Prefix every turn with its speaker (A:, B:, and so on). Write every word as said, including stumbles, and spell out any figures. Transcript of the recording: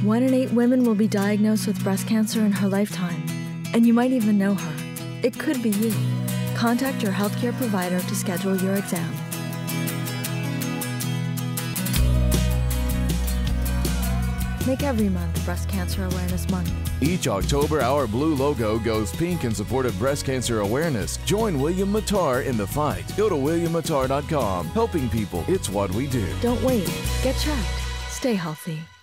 A: One in eight women will be diagnosed with breast cancer in her lifetime, and you might even know her. It could be you. Contact your healthcare provider to schedule your exam. Make every month Breast Cancer Awareness Month.
B: Each October, our blue logo goes pink in support of breast cancer awareness. Join William Mattar in the fight. Go to William Mattar dot com. Helping people, it's what we do.
A: Don't wait. Get checked. Stay healthy.